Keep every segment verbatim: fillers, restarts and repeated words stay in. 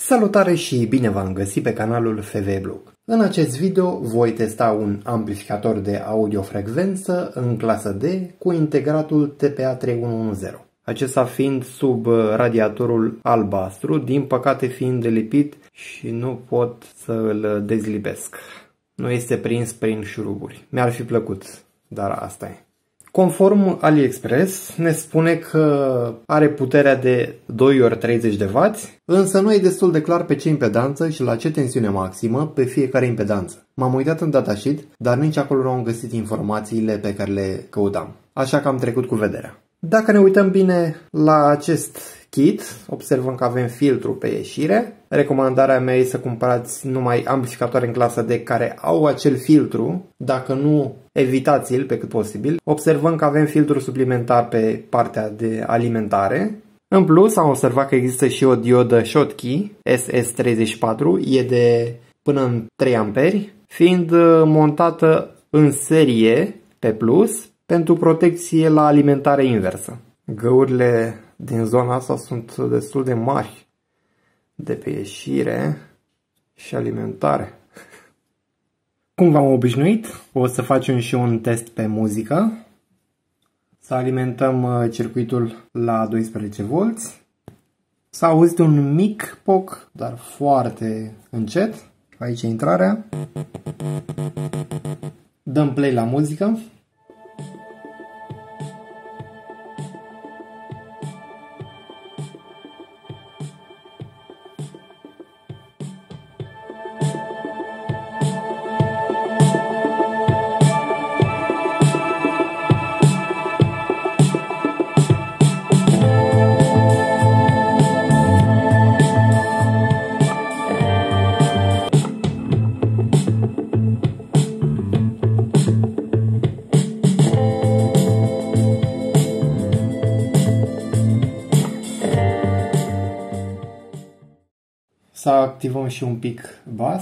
Salutare și bine v-am găsit pe canalul F V Blog. În acest video voi testa un amplificator de audiofrecvență în clasă D cu integratul T P A trei unu unu zero. Acesta fiind sub radiatorul albastru, din păcate fiind delipit și nu pot să îl dezlipesc. Nu este prins prin șuruburi. Mi-ar fi plăcut, dar asta e. Conform AliExpress ne spune că are puterea de doi ori treizeci de watt, însă nu e destul de clar pe ce impedanță și la ce tensiune maximă pe fiecare impedanță. M-am uitat în datasheet, dar nici acolo nu am găsit informațiile pe care le căutam, așa că am trecut cu vederea. Dacă ne uităm bine la acest kit, observăm că avem filtru pe ieșire. Recomandarea mea este să cumpărați numai amplificatoare în clasă D care au acel filtru, dacă nu evitați-l pe cât posibil. Observăm că avem filtru suplimentar pe partea de alimentare. În plus am observat că există și o diodă Schottky S S treizeci și patru, e de până în trei amperi, fiind montată în serie pe plus pentru protecție la alimentare inversă. Găurile din zona asta sunt destul de mari de pe ieșire și alimentare. Cum v-am obișnuit, o să facem și un test pe muzică. Să alimentăm circuitul la doisprezece volți. S-a auzit un mic poc, dar foarte încet. Aici e intrarea. Dăm play la muzică. Să activăm și un pic bas.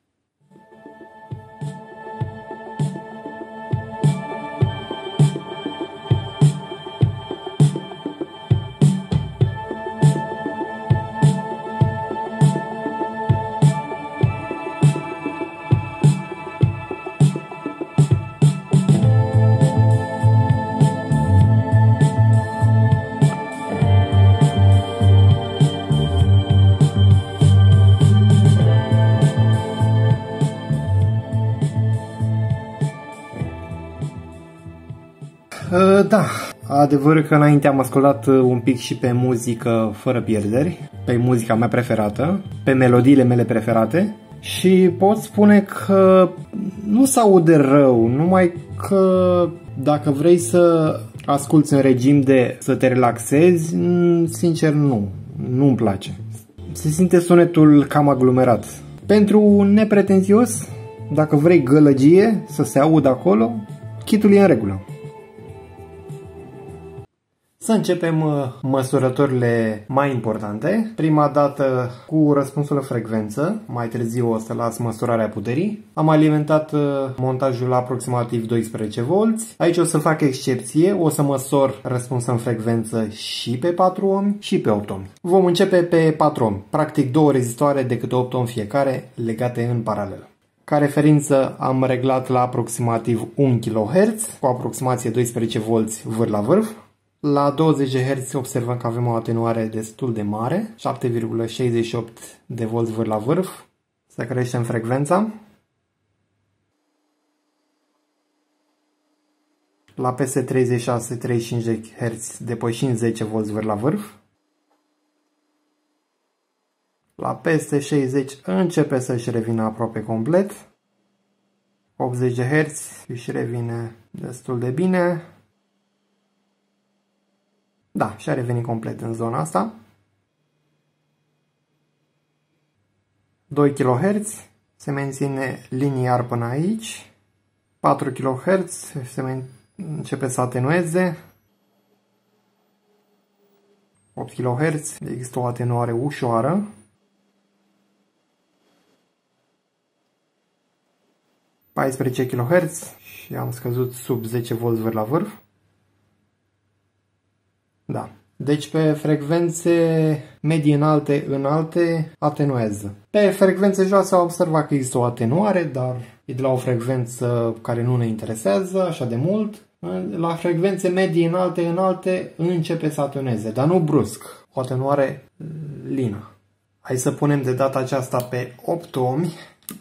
Da, adevărul că înainte am ascultat un pic și pe muzică fără pierderi, pe muzica mea preferată, pe melodiile mele preferate și pot spune că nu se aude rău, numai că dacă vrei să asculți în regim de să te relaxezi, sincer nu, nu-mi place. Se simte sunetul cam aglomerat. Pentru nepretențios, dacă vrei gălăgie să se audă acolo, kitul e în regulă. Să începem măsurătorile mai importante. Prima dată cu răspunsul la frecvență, mai târziu o să las măsurarea puterii. Am alimentat montajul la aproximativ doisprezece volți. Aici o să fac excepție, o să măsor răspuns în frecvență și pe patru ohmi și pe opt ohmi. Vom începe pe patru ohmi, practic două rezistoare de câte opt ohmi fiecare legate în paralel. Ca referință am reglat la aproximativ un kilohertz cu aproximație doisprezece volți vârf la vârf. La douăzeci de herți observăm că avem o atenuare destul de mare, șapte virgulă șaizeci și opt de volți vârf la vârf. Să creștem frecvența. La peste treizeci și șase treizeci și cinci de herți depășim zece volți vârf la vârf. La peste șaizeci începe să-și revină aproape complet. optzeci de herți își revine destul de bine. Da, și-a revenit complet în zona asta. doi kiloherți se menține liniar până aici. patru kiloherți se începe să atenueze. opt kiloherți există o atenuare ușoară. paisprezece kiloherți și am scăzut sub zece volți vârf la vârf. Da, Deci pe frecvențe medii înalte, înalte, atenuează. Pe frecvențe joase am observat că există o atenuare, dar e de la o frecvență care nu ne interesează așa de mult. La frecvențe medii înalte, înalte, începe să atenueze, dar nu brusc. O atenuare lină. Hai să punem de data aceasta pe opt ohmi.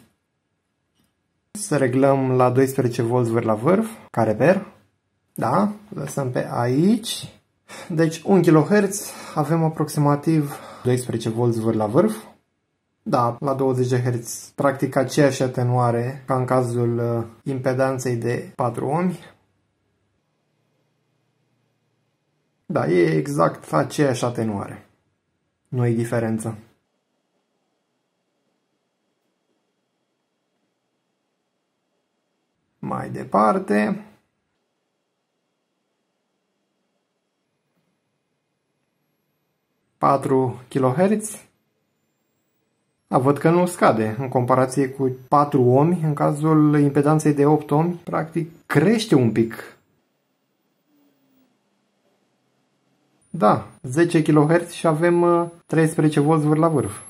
Să reglăm la doisprezece volți vârf la vârf, ca reper. Da, lăsăm pe aici. Deci un kilohertz avem aproximativ doisprezece volți vârf la vârf. Da, la douăzeci de herți practic aceeași atenuare ca în cazul impedanței de patru ohmi. Da, e exact aceeași atenuare. Nu e diferență. Mai departe. patru kilohertz. Da, văd că nu scade în comparație cu patru ohmi. În cazul impedanței de opt ohmi, practic crește un pic. Da, zece kilohertz și avem treisprezece volți vârf la vârf.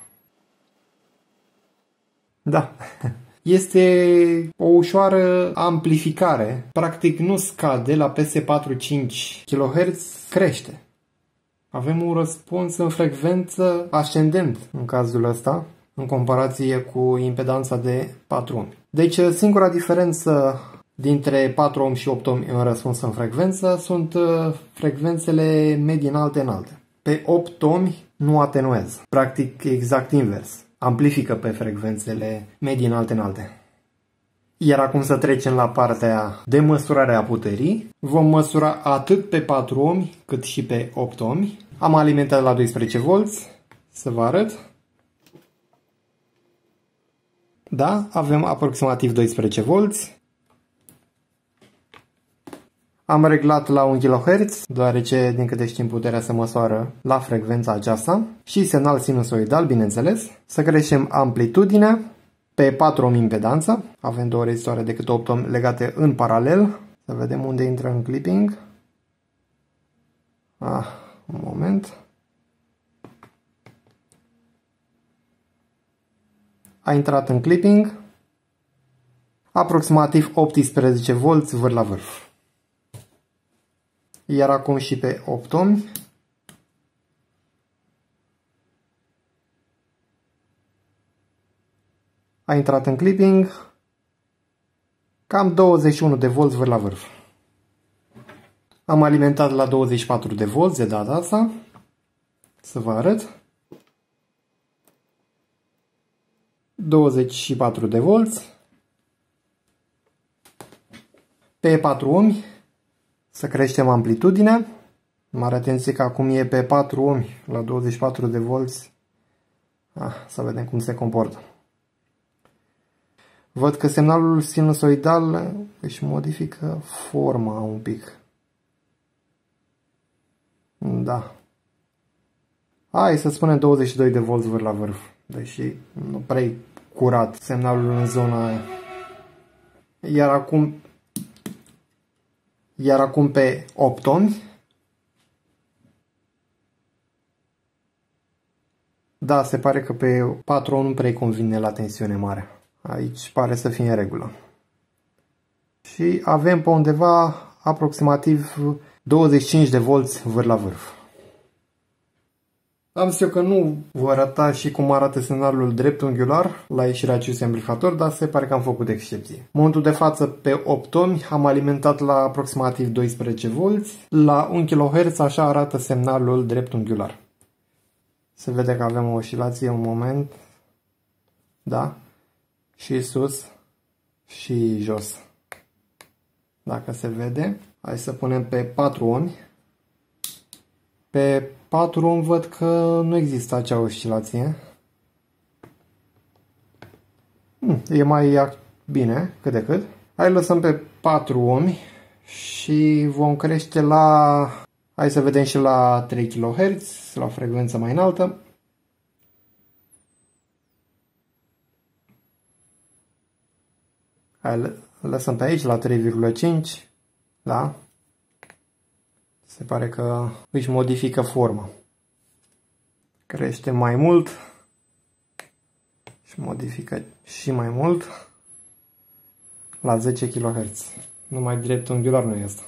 Da. Este o ușoară amplificare. Practic nu scade la peste patru cinci kilohertz, crește. Avem un răspuns în frecvență ascendent în cazul ăsta, în comparație cu impedanța de patru ohmi. Deci singura diferență dintre patru ohmi și opt ohmi în răspuns în frecvență sunt frecvențele medii înalte înalte. Pe opt ohmi nu atenuează. Practic exact invers. Amplifică pe frecvențele medii înalte înalte. Iar acum să trecem la partea de măsurare a puterii. Vom măsura atât pe patru ohmi cât și pe opt ohmi. Am alimentat la doisprezece volți. Să vă arăt. Da, avem aproximativ doisprezece volți. Am reglat la un kilohertz, deoarece, din câte știm, puterea se măsoară la frecvența aceasta. Și semnal sinusoidal, bineînțeles. Să creștem amplitudinea. Pe patru ohmi impedanță. Avem două rezistoare de câte opt ohmi legate în paralel. Să vedem unde intră în clipping. Ah, un moment. A intrat în clipping. Aproximativ optsprezece volți vârf la vârf. Iar acum și pe opt ohmi. A intrat în clipping. Cam douăzeci și unu de volți vârf la vârf. Am alimentat la douăzeci și patru de volți de data asta. Să vă arăt. douăzeci și patru de volți. Pe patru ohmi. Să creștem amplitudinea. Mare atenție că acum e pe patru ohmi la douăzeci și patru de volți. Ah, să vedem cum se comportă. Văd că semnalul sinusoidal își modifică forma un pic. Da. Hai să spunem douăzeci și doi de volți vârf la vârf. Deși nu prea curat semnalul în zona aia. Iar acum Iar acum pe opt ohmi. Da, se pare că pe patru ohmi nu prea convine la tensiune mare. Aici pare să fie în regulă. Și avem pe undeva aproximativ douăzeci și cinci de volți vârf la vârf. Am zis eu că nu vă arăta și cum arată semnalul dreptunghiular la ieșirea acestui amplificator, dar se pare că am făcut excepție. În momentul de față, pe opt ohmi, am alimentat la aproximativ doisprezece volți. La un kilohertz așa arată semnalul dreptunghiular. Se vede că avem o oscilație un moment. Da? Și sus și jos. Dacă se vede. Hai să punem pe patru ohmi. Pe patru ohmi văd că nu există acea oscilație. Hmm, e mai bine, cât de cât. Hai lăsăm pe patru ohmi și vom crește la... Hai să vedem și la trei kilohertz, la frecvență mai înaltă. Hai, lăsăm pe aici la trei virgulă cinci. Da? Se pare că își modifică forma. Crește mai mult și modifică și mai mult la zece kilohertz. Numai dreptunghiular nu este.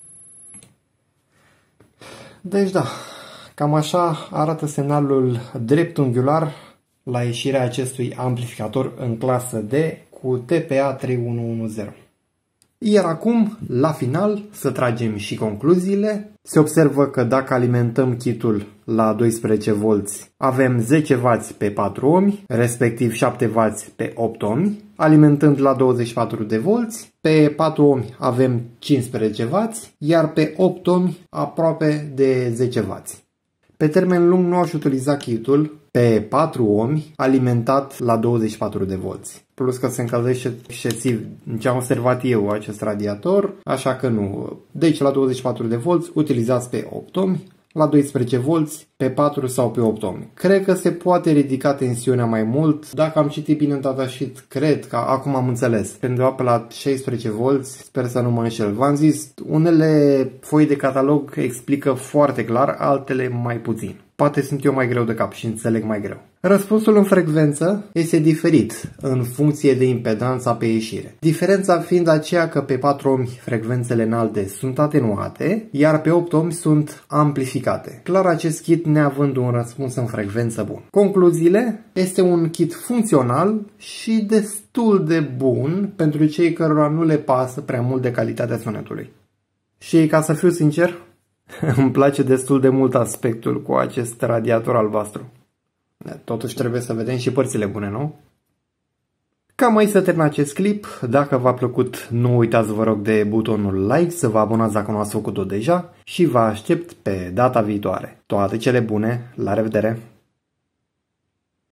Deci da, cam așa arată semnalul dreptunghiular la ieșirea acestui amplificator în clasă D cu T P A trei unu unu zero. Iar acum, la final, să tragem și concluziile. Se observă că dacă alimentăm kitul la doisprezece volți, avem zece wați pe patru ohmi, respectiv șapte wați pe opt ohmi. Alimentând la douăzeci și patru de volți, pe patru ohmi avem cincisprezece wați, iar pe opt ohmi aproape de zece wați. Pe termen lung nu aș utiliza kitul pe patru ohmi alimentat la douăzeci și patru de volți. Plus că se încălzește excesiv, ce am observat eu, acest radiator, așa că nu. Deci la douăzeci și patru de volți utilizați pe opt ohmi, la doisprezece volți pe patru sau pe opt ohmi. Cred că se poate ridica tensiunea mai mult. Dacă am citit bine în datasheet, cred că acum am înțeles. Pentru pe la șaisprezece volți, sper să nu mă înșel. V-am zis, unele foi de catalog explică foarte clar, altele mai puțin. Poate sunt eu mai greu de cap și înțeleg mai greu. Răspunsul în frecvență este diferit în funcție de impedanța pe ieșire. Diferența fiind aceea că pe patru ohmi frecvențele înalte sunt atenuate, iar pe opt ohmi sunt amplificate. Clar, acest kit neavând un răspuns în frecvență bun. Concluziile: este un kit funcțional și destul de bun pentru cei cărora nu le pasă prea mult de calitatea sunetului. Și ca să fiu sincer, îmi place destul de mult aspectul cu acest radiator albastru. Totuși trebuie să vedem și părțile bune, nu? Cam aici să termin acest clip. Dacă v-a plăcut, nu uitați, vă rog, de butonul like, să vă abonați dacă nu ați făcut-o deja și vă aștept pe data viitoare. Toate cele bune, la revedere!